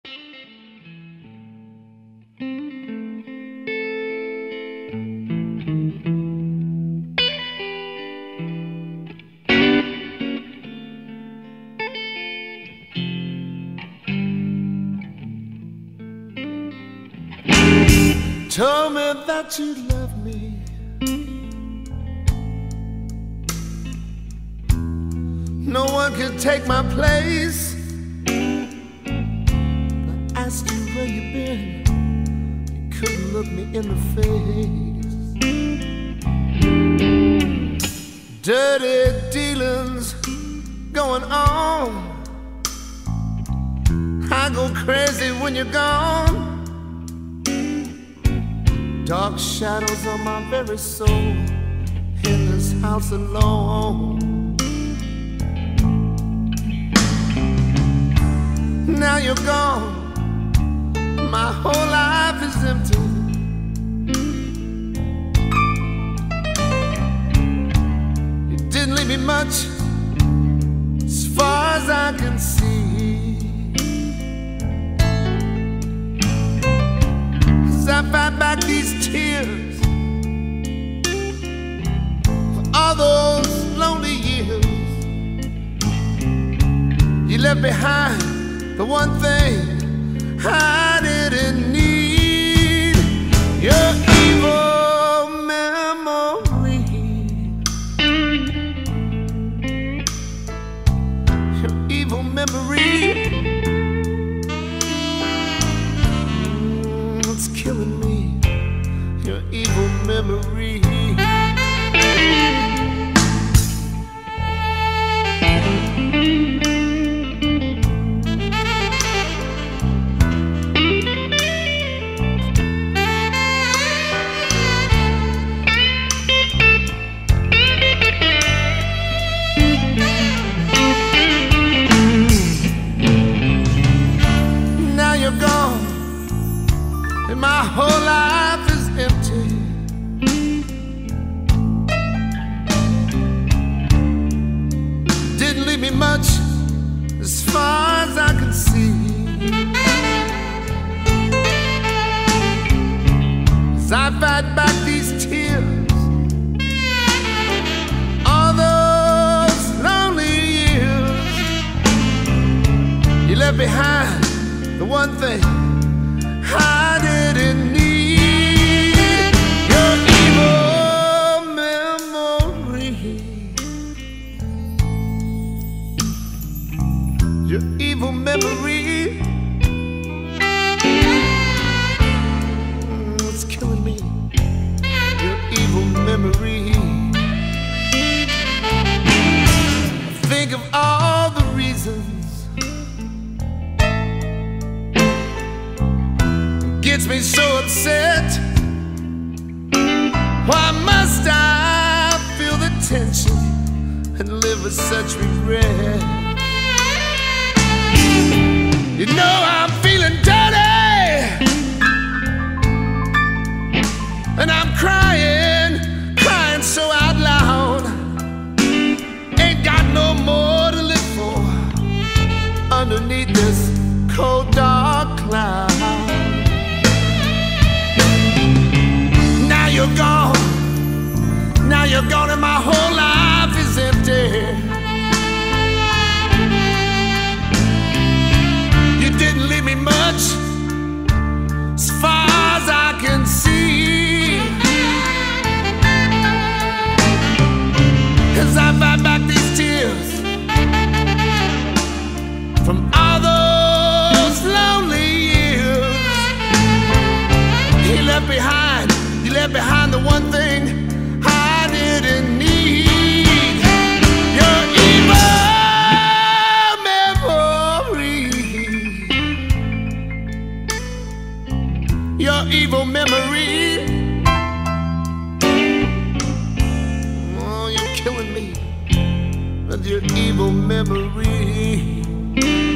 Told me that you love me. No one can take my place. I asked you where you been. You couldn't look me in the face. Dirty dealings going on. I go crazy when you're gone. Dark shadows on my very soul, in this house alone. Now you're gone, my whole life is empty. You didn't leave me much, as far as I can see. I fight back these tears for all those lonely years. You left behind the one thing I didn't need, your evil memory. Your evil memory. Killing me, your evil memory. Now you're gone, and my whole life is empty. Didn't leave me much, as far as I can see. As I fight back these tears, all those lonely years. You left behind the one thing I didn't need, your evil memory. Your evil memory. It's killing me, your evil memory. Think of all the reasons gets me so upset. Why must I feel the tension and live with such regret? You know I'm feeling dirty, and I'm crying, crying so out loud. Ain't got no more to live for underneath this cold dark cloud. Now you're gone, now you're gone, and my whole life is empty. You didn't leave me much, as far as I can see. As I fight back these tears from all those lonely years. You left behind the one thing I didn't need, your evil memory. Your evil memory. Oh, you're killing me with your evil memory.